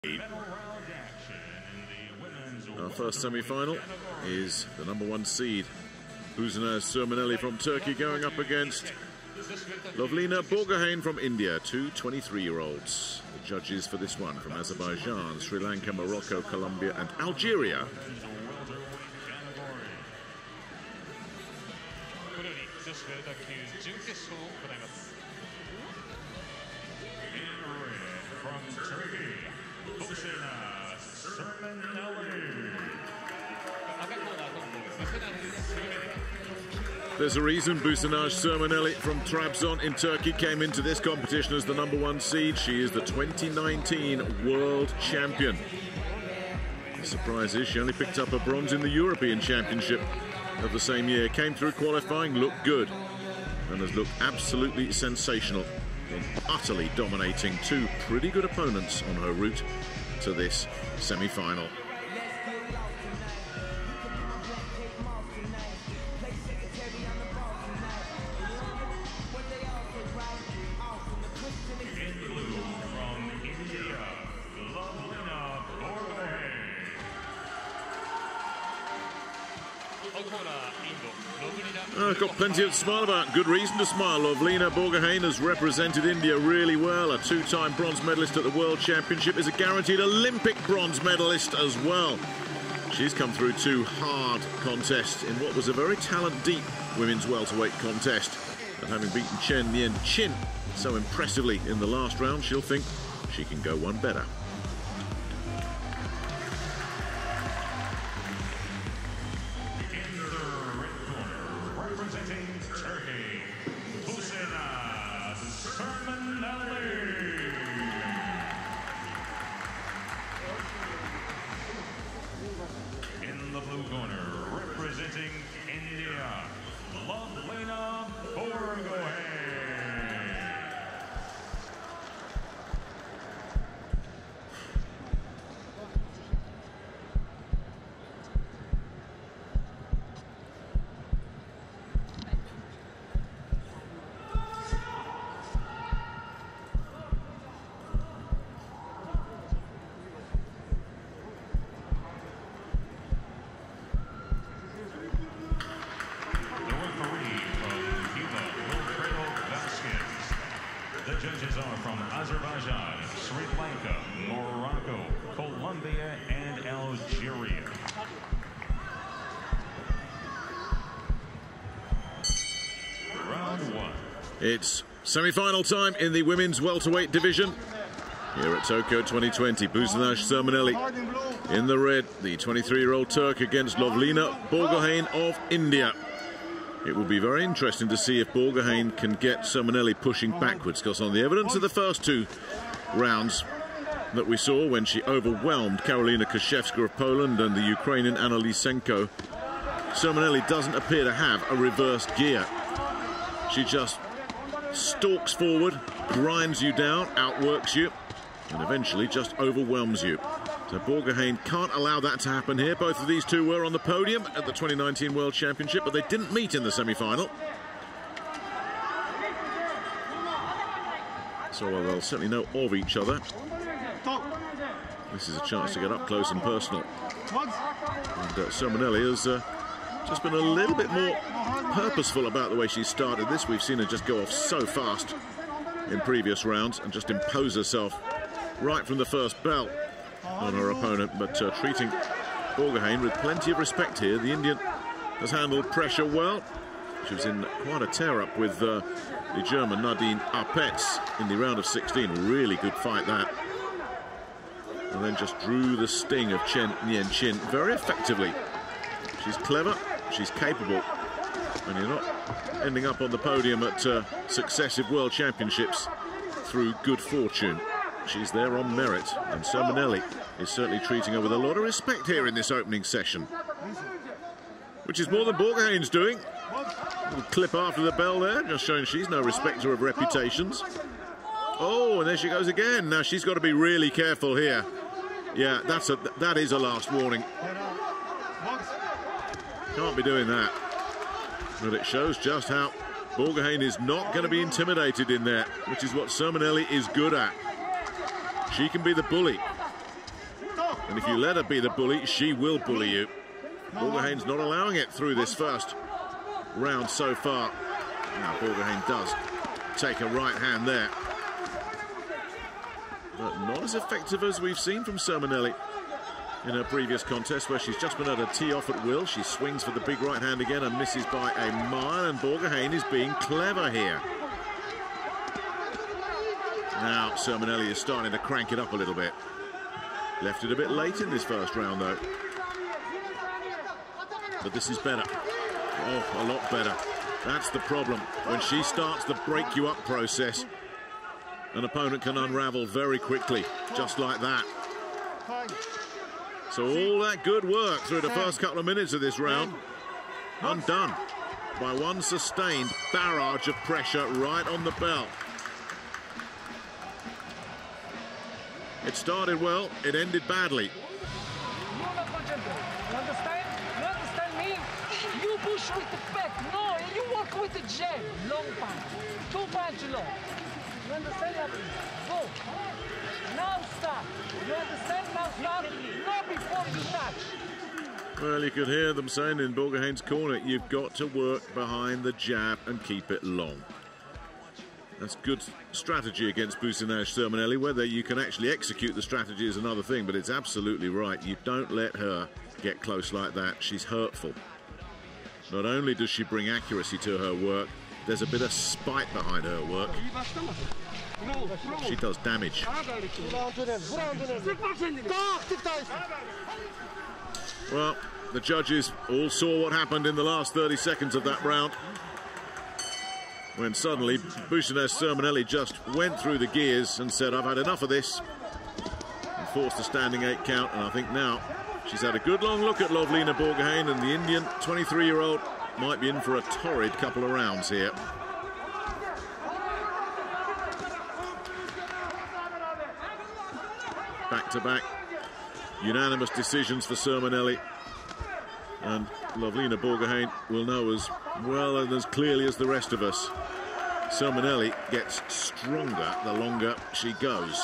Our first semi-final is the #1 seed, Busenaz Surmeneli from Turkey, going up against Lovlina Borgohain from India, two 23-year-olds. The judges for this one from Azerbaijan, Sri Lanka, Morocco, Colombia and Algeria. From Turkey, Busenaz Surmeneli. There's a reason Busenaz Surmeneli from Trabzon in Turkey came into this competition as the #1 seed. She is the 2019 World Champion. The surprise is she only picked up a bronze in the European Championship of the same year. Came through qualifying, looked good, and has looked absolutely sensational in utterly dominating two pretty good opponents on her route to this semi-final. Got plenty to smile about. Good reason to smile. Lovlina Borgohain has represented India really well. A two-time bronze medalist at the World Championship, is a guaranteed Olympic bronze medalist as well. She's come through two hard contests in what was a very talent-deep women's welterweight contest. And having beaten Chen Yen-Chin so impressively in the last round, she'll think she can go one better. Representing Turkey, Busenaz Surmeneli. In the blue corner, representing India, Lovlina Borgohain. The judges are from Azerbaijan, Sri Lanka, Morocco, Colombia, and Algeria. Round one. It's semi-final time in the women's welterweight division here at Tokyo 2020. Busenaz Surmeneli in the red, the 23-year-old Turk against Lovlina Borgohain of India. It will be very interesting to see if Borgohain can get Surmeneli pushing backwards, because on the evidence of the first two rounds that we saw when she overwhelmed Karolina Kaszewska of Poland and the Ukrainian Anna Lisenko, Surmeneli doesn't appear to have a reverse gear. She just stalks forward, grinds you down, outworks you, and eventually just overwhelms you. So Borgohain can't allow that to happen here. Both of these two were on the podium at the 2019 World Championship, but they didn't meet in the semi-final. So well, they'll certainly know of each other. This is a chance to get up close and personal. And Surmeneli has just been a little bit more purposeful about the way she started this. We've seen her just go off so fast in previous rounds and just impose herself right from the first bell on her opponent, but treating Borgohain with plenty of respect here. The Indian has handled pressure well. She was in quite a tear-up with the German Nadine Apetz in the round of 16. Really good fight, that. And then just drew the sting of Chen Yen-Chin very effectively. She's clever, she's capable, and you're not ending up on the podium at successive world championships through good fortune. She's there on merit, and Surmeneli is certainly treating her with a lot of respect here in this opening session, which is more than Borgohain's doing. A little clip after the bell there, just showing she's no respecter of reputations. Oh, and there she goes again. Now she's got to be really careful here. Yeah, that is a last warning. Can't be doing that. But it shows just how Borgohain is not going to be intimidated in there, which is what Surmeneli is good at. She can be the bully. And if you let her be the bully, she will bully you. Borgerhain's not allowing it through this first round so far. Now Borgerhain does take a right hand there. But not as effective as we've seen from Surmeneli in her previous contest, where she's just been able to tee off at will. She swings for the big right hand again and misses by a mile, and Borgerhain is being clever here. Now Surmeneli is starting to crank it up a little bit. Left it a bit late in this first round though. But this is better. Oh, a lot better. That's the problem. When she starts the break you up process, an opponent can unravel very quickly, just like that. So all that good work through the first couple of minutes of this round, undone by one sustained barrage of pressure right on the bell. It started well, it ended badly. You understand? You understand me? You push with the back, no, you work with the jab, long punch, 2 punch long. You understand that? Go. Now start. You understand? Now start. Not before you touch. Well, you could hear them saying in Borgerhain's corner, you've got to work behind the jab and keep it long. That's good strategy against Busenaz Surmeneli. Whether you can actually execute the strategy is another thing, but it's absolutely right. You don't let her get close like that. She's hurtful. Not only does she bring accuracy to her work, there's a bit of spite behind her work. She does damage. Well, the judges all saw what happened in the last 30 seconds of that round, when suddenly Busenaz Surmeneli just went through the gears and said, I've had enough of this, and forced a standing 8 count. And I think now she's had a good long look at Lovlina Borgerhain, and the Indian 23-year-old might be in for a torrid couple of rounds here. Back-to-back unanimous decisions for Surmeneli, and Lovlina Borgerhain will know as well and as clearly as the rest of us. Surmeneli gets stronger the longer she goes.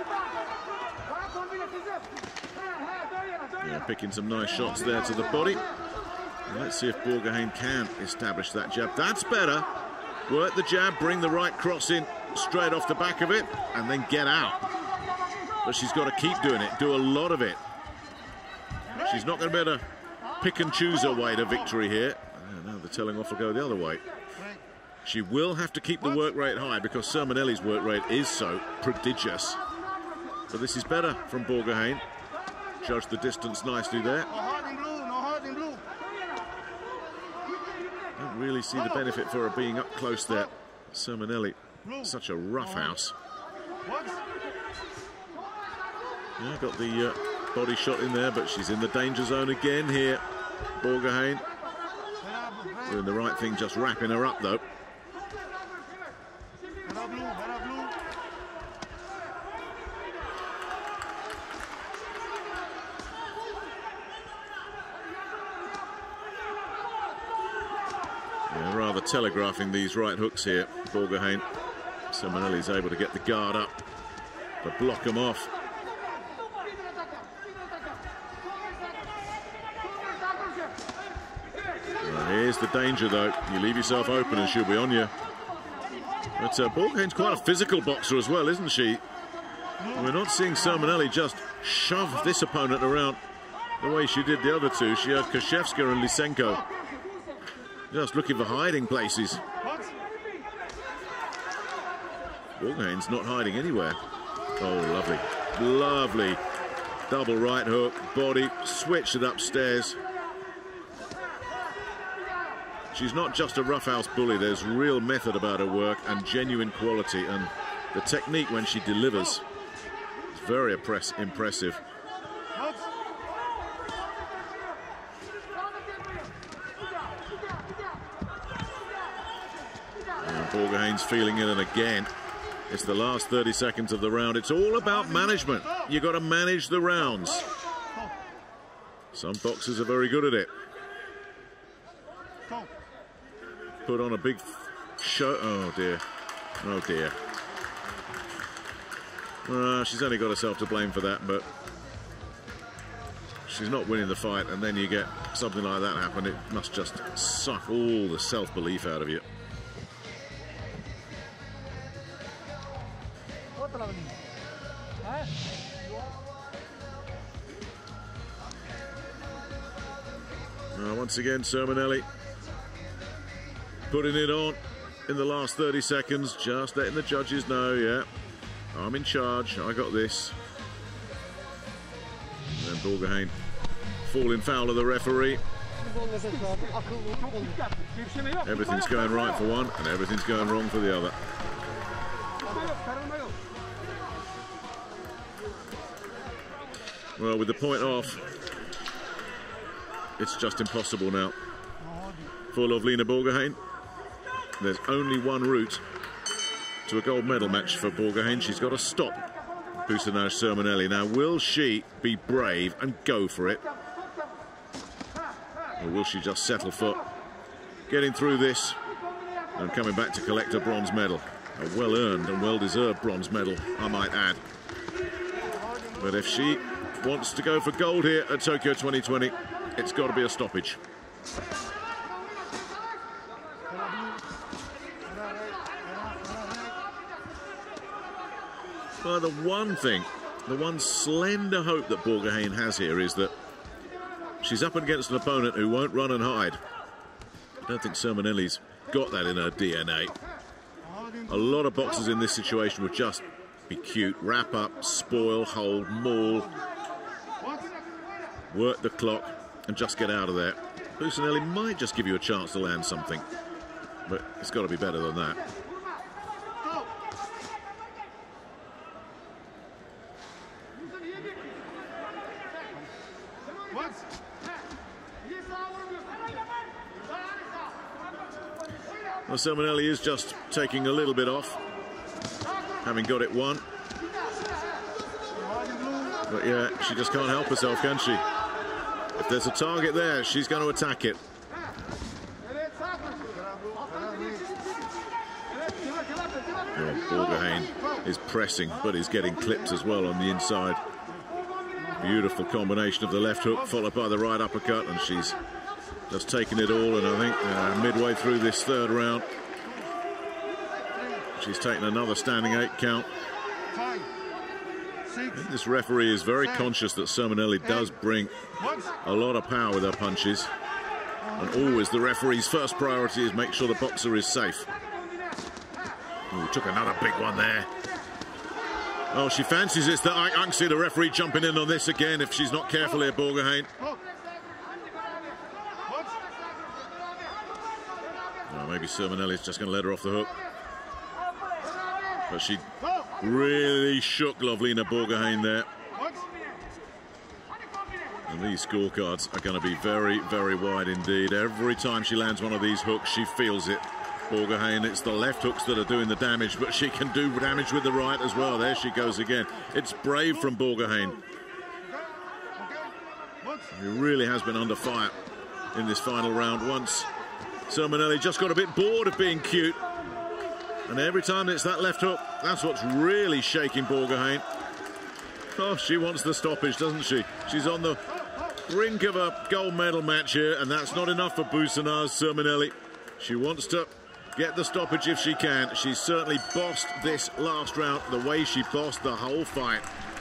Yeah, picking some nice shots there to the body. And let's see if Borgerhain can establish that jab. That's better. Work the jab, bring the right cross in straight off the back of it, and then get out. But she's got to keep doing it, do a lot of it. She's not going to be able to pick and choose her way to victory here. Now the telling off will go the other way. She will have to keep the work rate high because Surmeneli's work rate is so prodigious. But this is better from Borgerhain. Judged the distance nicely there. Don't really see the benefit for her being up close there. Surmeneli, such a roughhouse. Yeah, got the body shot in there, but she's in the danger zone again here. Borgerhain doing the right thing, just wrapping her up though. Yeah, rather telegraphing these right hooks here, Borgerhain. Surmeneli's able to get the guard up to block them off. Here's the danger though, you leave yourself open and she'll be on you. But Borgerhain's quite a physical boxer as well, isn't she? We're not seeing Surmeneli just shove this opponent around the way she did the other two. She had Koshevska and Lysenko just looking for hiding places. Borgerhain's not hiding anywhere. Oh, lovely, lovely. Double right hook, body, switched it upstairs. She's not just a roughhouse bully. There's real method about her work and quality, and the technique when she delivers is very impressive. And Borgerhain's feeling it, and again, it's the last 30 seconds of the round. It's all about management. You've got to manage the rounds. Some boxers are very good at it. Put on a big show. Oh dear. Oh dear. She's only got herself to blame for that, but she's not winning the fight, and then you get something like that happen. It must just suck all the self-belief out of you. Once again, Surmeneli putting it on in the last 30 seconds, just letting the judges know, yeah, I'm in charge, I got this. And then Borgohain falling foul of the referee. Everything's going right for one, and everything's going wrong for the other. Well, with the point off, it's just impossible now for Lovlina Borgohain. There's only one route to a gold medal match for Borgohain. She's got to stop Busenaz Surmeneli. Now, will she be brave and go for it? Or will she just settle for getting through this and coming back to collect a bronze medal? A well-earned and well-deserved bronze medal, I might add. But if she wants to go for gold here at Tokyo 2020, it's got to be a stoppage. Well, the one slender hope that Borgohain has here is that she's up against an opponent who won't run and hide. I don't think Surmeneli's got that in her DNA. A lot of boxers in this situation would just be cute, wrap up, spoil, hold, maul, work the clock, and just get out of there. Busenaz might just give you a chance to land something, but it's got to be better than that. Well, Surmeneli is just taking a little bit off, having got it won. But yeah, she just can't help herself, can she? If there's a target there, she's going to attack it. Well, Borgohain is pressing, but is getting clipped as well on the inside. Beautiful combination of the left hook, followed by the right uppercut, and she's just taking it all. And I think midway through this third round, she's taken another standing 8 count. I think this referee is very conscious that Surmeneli does bring a lot of power with her punches, and always the referee's first priority is make sure the boxer is safe. Ooh, took another big one there. Oh, she fancies it. I can see the referee jumping in on this again if she's not careful here, Borgohain. Oh, maybe Surmeneli's just going to let her off the hook. But she really shook Lovlina Borgohain there. And these scorecards are going to be very, very wide indeed. Every time she lands one of these hooks, she feels it. Borgohain, it's the left hooks that are doing the damage, but she can do damage with the right as well. There she goes again. It's brave from Borgohain. He really has been under fire in this final round. Once Surmeneli just got a bit bored of being cute, and every time it's that left hook, that's what's really shaking Borgohain. Oh, she wants the stoppage, doesn't she? She's on the brink of a gold medal match here, and that's not enough for Busenaz Surmeneli. She wants to get the stoppage if she can. She's certainly bossed this last round the way she bossed the whole fight.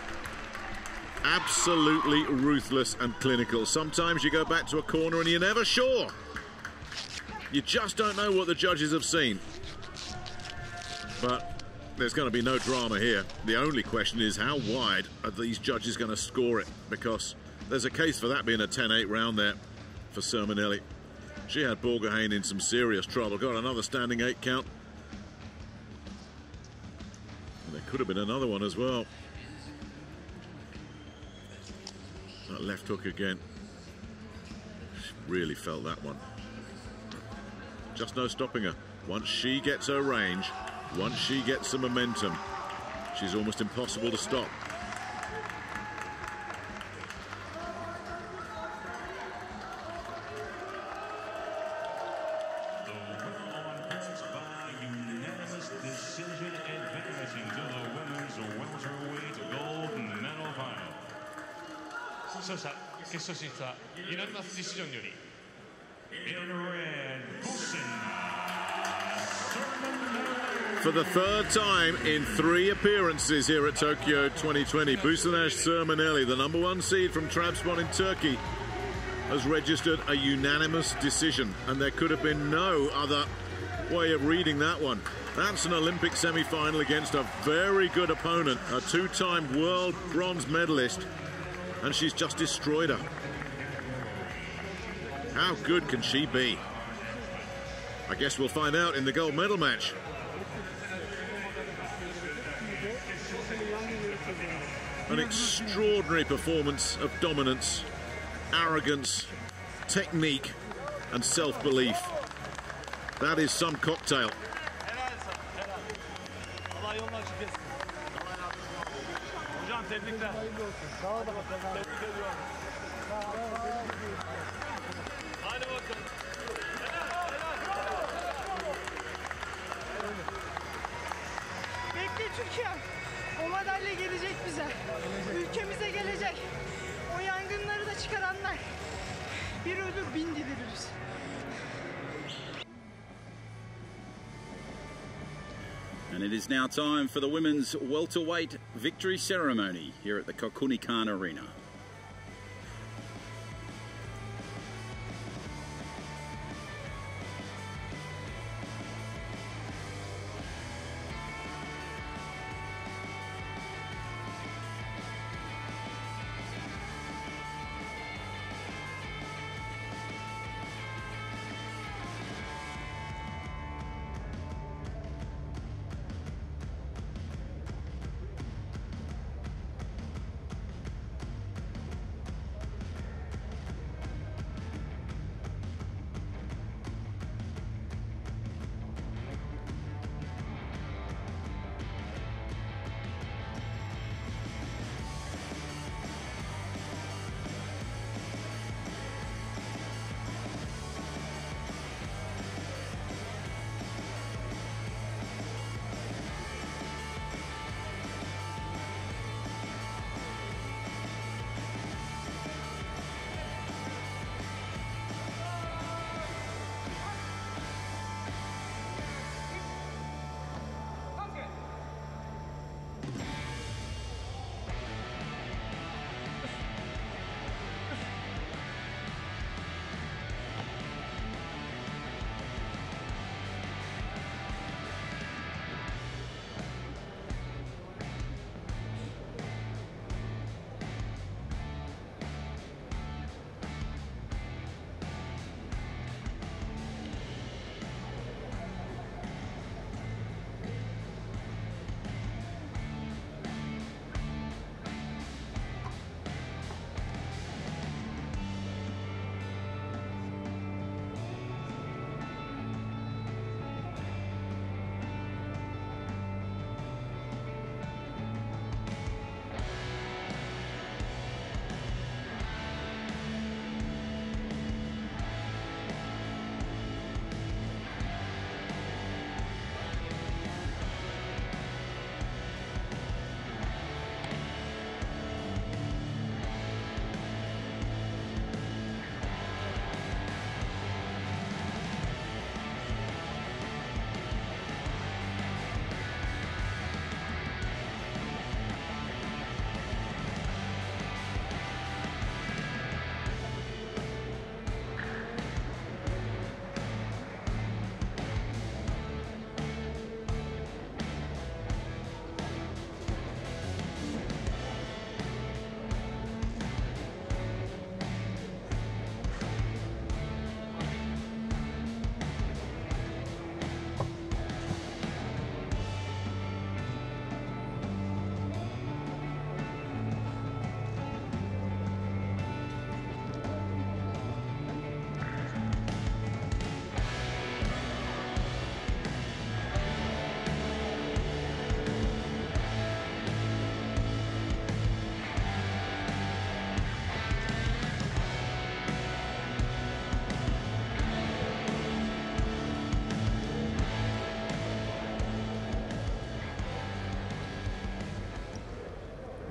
Absolutely ruthless and clinical. Sometimes you go back to a corner and you're never sure. You just don't know what the judges have seen. But there's going to be no drama here. The only question is, how wide are these judges going to score it? Because there's a case for that being a 10-8 round there for Surmeneli. She had Borgohain in some serious trouble. Got another standing 8 count. And there could have been another one as well. That left hook again. She really felt that one. Just no stopping her. Once she gets her range, once she gets some momentum, she's almost impossible to stop. 勝者決勝進出はユナニマスディシジョンにより In red, Busenaz Surmeneli. For the third time in 3 appearances here at Tokyo 2020, Busenaz Surmeneli, the #1 seed from Trabzon in Turkey, has registered a unanimous decision, and there could have been no other way of reading that one. That's an Olympic semi-final against a very good opponent, a 2-time world bronze medalist, and she's just destroyed her. How good can she be? I guess we'll find out in the gold medal match. An extraordinary performance of dominance, arrogance, technique, and self-belief. That is some cocktail. Bekle Türkiye. O madalya gelecek bize. Ülkemize gelecek. O yangınları da çıkaranlar. Bir ölür 1000 diriliriz. And it is now time for the women's welterweight victory ceremony here at the Kokunikan Arena.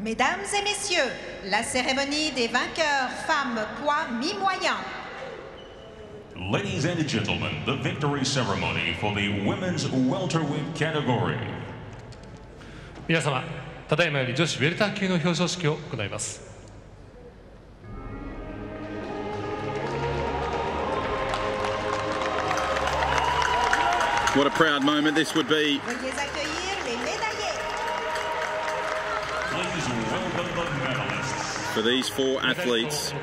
Mesdames et messieurs, la cérémonie des vainqueurs femmes poids mi-moyen. Ladies and gentlemen, the victory ceremony for the women's welterweight category. 皆様、ただいまより女子ウェルター級の表彰式を行います。 What a proud moment this would be. Veuillez accueillir les médaillés. Please welcome the medalists. For these four athletes,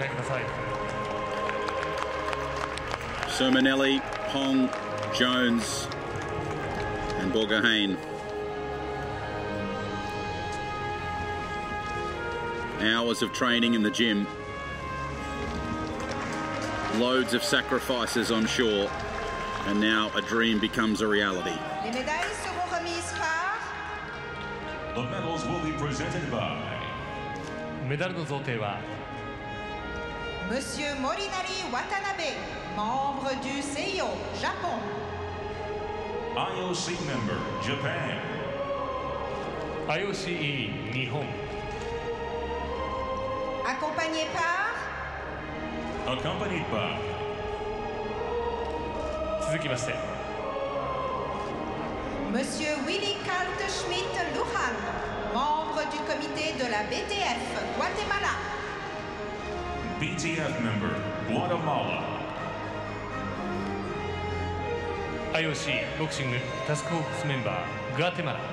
Surmeneli, Hong, Jones and Borgahane. Hours of training in the gym. Loads of sacrifices on shore. And now a dream becomes a reality. Les médailles seront remises par The medals will be presented by メダルの贈呈は Monsieur Morinari Watanabe, membre du CIO, Japon. IOC member, Japan. IOCE 日本 Accompagné par Accompanied by 続きまして Monsieur Willy Kaltschmidt Lujan, membre du comité de la BTF, Guatemala. BTF member, Guatemala. IOC ボクシングタスクフォースメンバーグアテマラ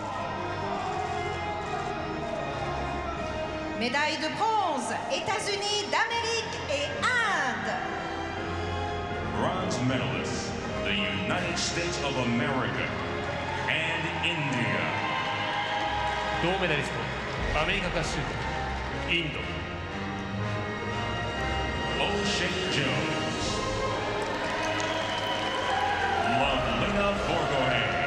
Médaille de bronze, États-Unis d'Amérique et Inde. Bronze medalists, the United States of America and India. 銅メダリストアメリカ合衆国インド O'Shea Jones. Lavlina Borgahane.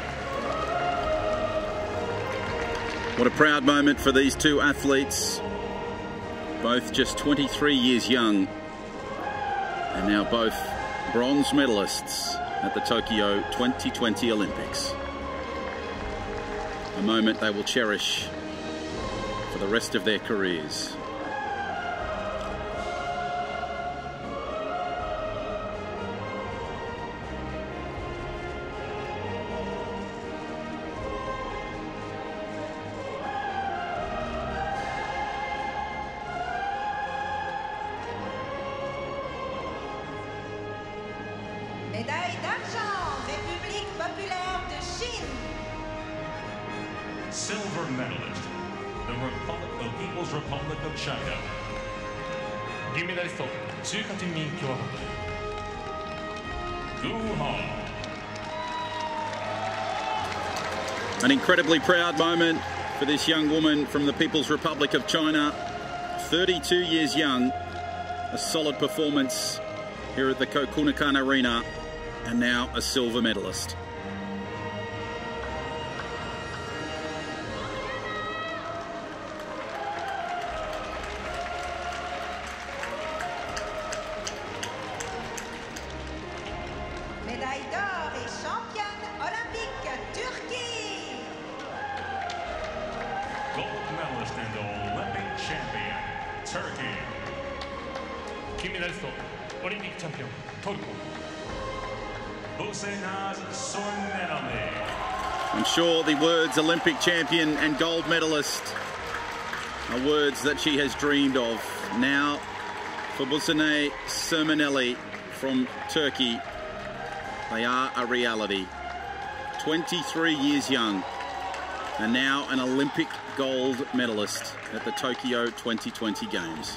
What a proud moment for these two athletes, both just 23 years young, and now both bronze medalists at the Tokyo 2020 Olympics. A moment they will cherish for the rest of their careers. Médaille d'argent, République populaire de Chine. Silver medalist, the People's Republic of China. 銀メダリスト中華人民共和国 Gu Hong. An incredibly proud moment for this young woman from the People's Republic of China, 32 years young, a solid performance here at the Kokunikan Arena, and now a silver medalist. Médaille d'or et championne olympique, Turquie. Gold medalist and Olympic champion, Turkey. 金メダリストオリンピックチャンピオントルコ Busenaz Surmeneli. I'm sure the words Olympic champion and gold medalist are words that she has dreamed of. Now for Busenaz Surmeneli from Turkey, they are a reality. 23 years young and now an Olympic gold medalist at the Tokyo 2020 Games.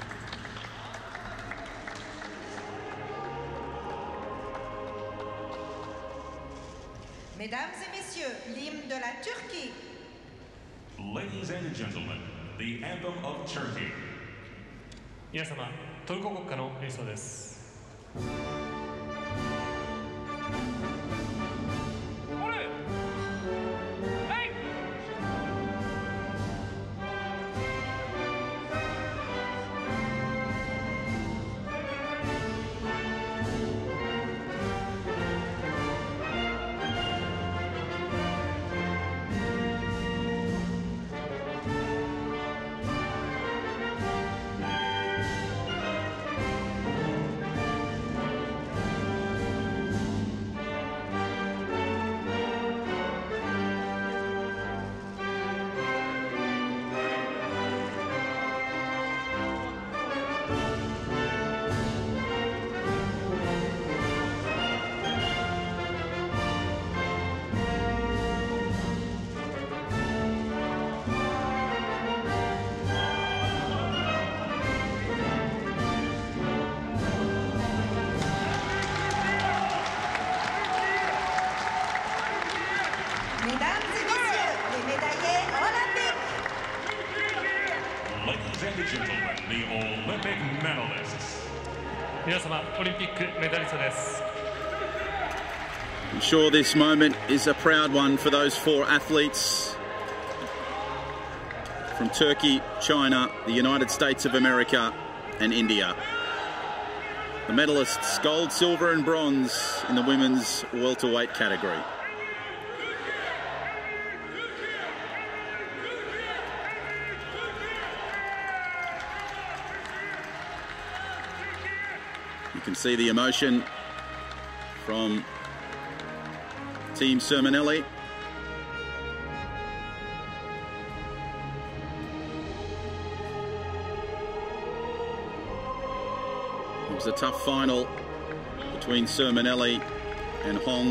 Mesdames et messieurs, l'hymne de la Turquie. Ladies and gentlemen, the anthem of Turkey. 皆様トルコ国歌の演奏です Thank gentlemen, the Olympic medalists. 皆様、オリンピックメダリストです。 I'm sure this moment is a proud one for those 4 athletes from Turkey, China, the United States of America and India. The medalists gold, silver and bronze in the women's welterweight category. You can see the emotion from Team Surmeneli. It was a tough final between Surmeneli and Hong.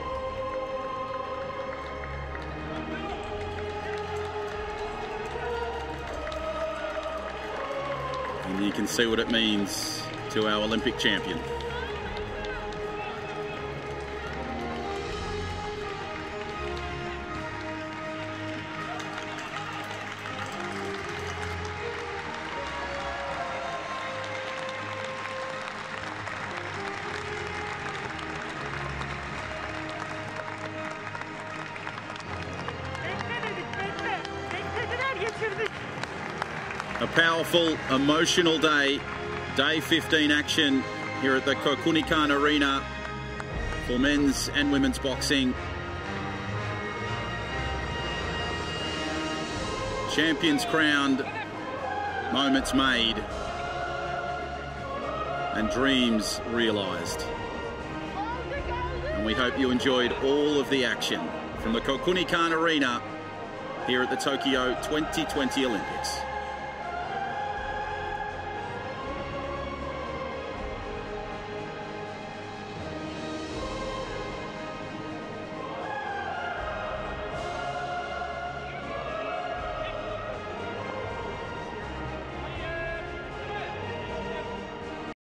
And you can see what it means to our Olympic champion. A powerful, emotional day. Day 15 action here at the Kokunikan Arena for men's and women's boxing. Champions crowned, moments made, and dreams realised. And we hope you enjoyed all of the action from the Kokunikan Arena here at the Tokyo 2020 Olympics.